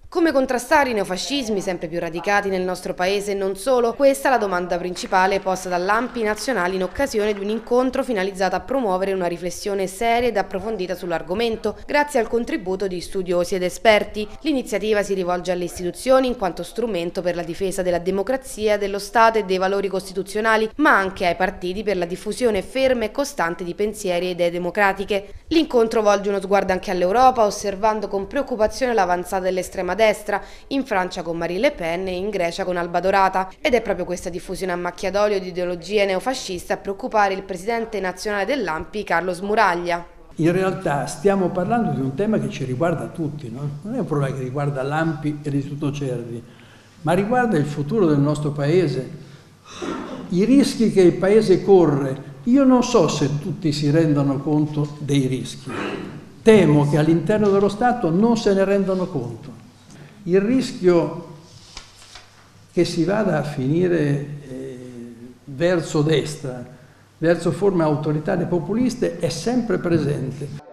Come contrastare i neofascismi sempre più radicati nel nostro paese e non solo? Questa è la domanda principale posta dall'ANPI nazionale in occasione di un incontro finalizzato a promuovere una riflessione seria ed approfondita sull'argomento, grazie al contributo di studiosi ed esperti. L'iniziativa si rivolge alle istituzioni in quanto strumento per la difesa della democrazia, dello Stato e dei valori costituzionali, ma anche ai partiti per la diffusione ferma e costante di pensieri e idee democratiche. L'incontro volge uno sguardo anche all'Europa, osservando con preoccupazione l'avanzata dell'estrema destra, in Francia con Marine Le Pen e in Grecia con Alba Dorata. Ed è proprio questa diffusione a macchia d'olio di ideologie neofasciste a preoccupare il presidente nazionale dell'ANPI, Carlo Smuraglia. In realtà stiamo parlando di un tema che ci riguarda tutti, no? Non è un problema che riguarda l'ANPI e l'Istituto Cervi, ma riguarda il futuro del nostro paese, i rischi che il paese corre. Io non so se tutti si rendono conto dei rischi. Temo che all'interno dello Stato non se ne rendano conto. Il rischio che si vada a finire verso destra, verso forme autoritarie populiste, è sempre presente.